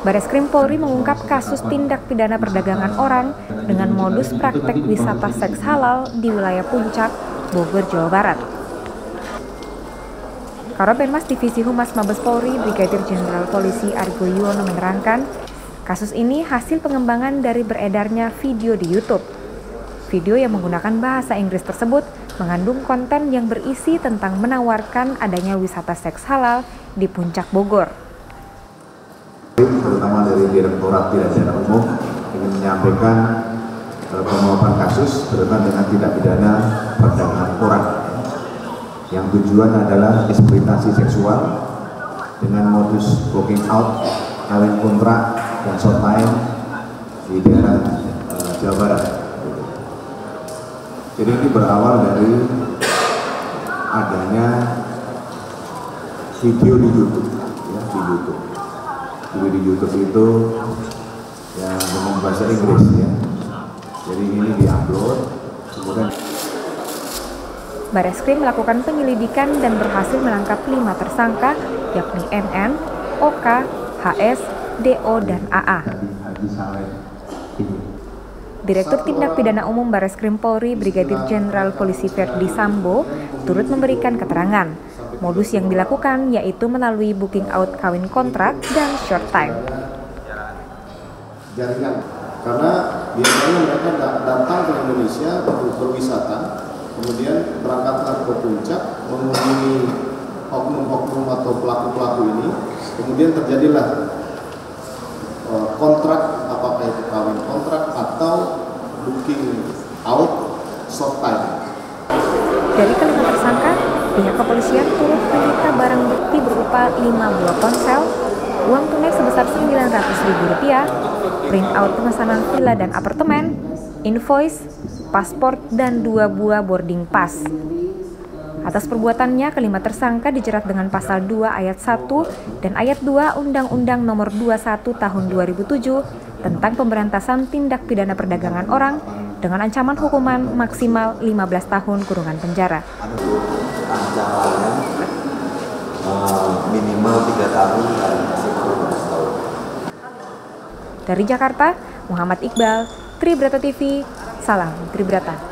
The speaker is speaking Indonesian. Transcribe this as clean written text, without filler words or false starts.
Bareskrim Polri mengungkap kasus tindak pidana perdagangan orang dengan modus praktek wisata seks halal di wilayah Puncak, Bogor, Jawa Barat. Karopenmas Divisi Humas Mabes Polri, Brigadir Jenderal Polisi Argo Yuwono menerangkan, kasus ini hasil pengembangan dari beredarnya video di YouTube. Video yang menggunakan bahasa Inggris tersebut mengandung konten yang berisi tentang menawarkan adanya wisata seks halal di Puncak Bogor. Terutama dari Direktorat Tindak Pidana Umum ingin menyampaikan penguapan kasus berkaitan dengan tindak pidana perdagangan orang yang tujuan adalah eksploitasi seksual dengan modus booking out, kawin kontrak, dan short time di daerah Jawa Barat. Jadi ini berawal dari adanya video di YouTube, ya, Video di YouTube itu yang dengan bahasa Inggris, ya. Jadi ini diupload, kemudian Bareskrim melakukan penyelidikan dan berhasil menangkap 5 tersangka, yakni NN, OK, HS, DO, dan AA. Direktur Tindak Pidana Umum Bareskrim Polri, Brigadir Jenderal Polisi Verdi Sambo, turut memberikan keterangan. Modus yang dilakukan yaitu melalui booking out kawin kontrak dan short time. Jaringan, karena biasanya mereka datang ke Indonesia untuk berwisata, kemudian berangkatlah ke puncak, mengunjungi oknum-oknum atau pelaku-pelaku ini, kemudian terjadilah kontrak, apakah itu kawin kontrak atau booking out short time. Dari kelima tersangka, pihak kepolisian turut menyita barang bukti berupa 5 buah ponsel, uang tunai sebesar Rp900.000, print out pemesanan villa dan apartemen, invoice, paspor, dan 2 buah boarding pass. Atas perbuatannya, kelima tersangka dijerat dengan pasal 2 ayat 1 dan ayat 2 Undang-Undang Nomor 21 Tahun 2007 tentang pemberantasan tindak pidana perdagangan orang dengan ancaman hukuman maksimal 15 tahun kurungan penjara. Ancamannya minimal 3 tahun dan maksimal 15 tahun. Dari Jakarta, Muhammad Iqbal, Tribrata TV, salam Tribrata.